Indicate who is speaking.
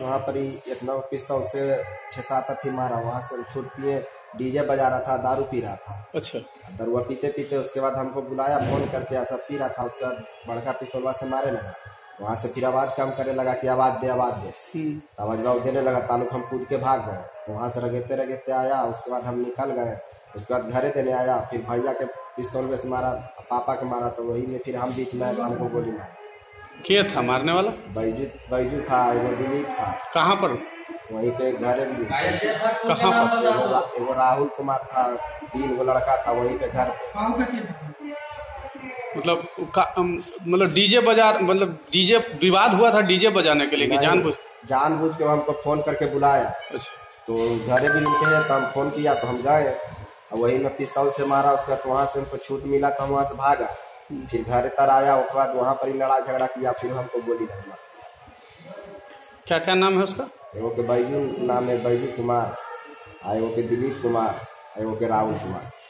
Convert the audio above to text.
Speaker 1: वहाँ पर ही एक नौ पिस्तौल से 6-7 अथी मारा। वहाँ से छूट पिए, डीजे बजा रहा था, दारू पी रहा था।
Speaker 2: अच्छा।
Speaker 1: दरुआ पीते पीते उसके बाद हमको बुलाया फोन करके, ऐसा पी रहा था। उसके बाद बड़का पिस्तौलवा से मारे लगा। वहाँ से फिर आवाज़ कम करने लगा कि आवाज़ दे आवाज़ दे। तो आवाज़ देने लगा, ताल्लुक हम कूद के भाग गए। तो वहाँ से रगेते रगेते आया। उसके बाद हम निकल गए। उसके बाद घरे देने आया, फिर भैया के पिस्तौल से मारा, पापा के मारा। तो वही में फिर हम बीच में हमको गोली मारी।
Speaker 2: क्या था मारने वाला?
Speaker 1: बैजू था, एगो दिलीप था।
Speaker 2: कहाँ पर?
Speaker 1: वहीं पे घर।
Speaker 2: कहाँ पर?
Speaker 1: एगो राहुल कुमार था, 3 गो लड़का था वहीं पे घर पे।
Speaker 2: मतलब डीजे बजा, मतलब डीजे विवाद हुआ था डीजे बजाने के लिए कि
Speaker 1: जानबूझ के हमको फोन करके बुलाया।
Speaker 2: अच्छा।
Speaker 1: तो घरे भी उनके है, तो हम फोन किया तो हम गए। वही में पिस्तौल से मारा। उसका तो वहाँ से हमको छूट मिला तो हम वहाँ से भागा। फिर घर तर आया। उसके बाद वहाँ पर ही लड़ाई झगड़ा किया, फिर हमको गोली लगवा।
Speaker 2: क्या क्या नाम है उसका?
Speaker 1: एगो के बैजू नाम है, बैजू कुमार। एगो के दिलीप कुमार, एगो के राहुल कुमार।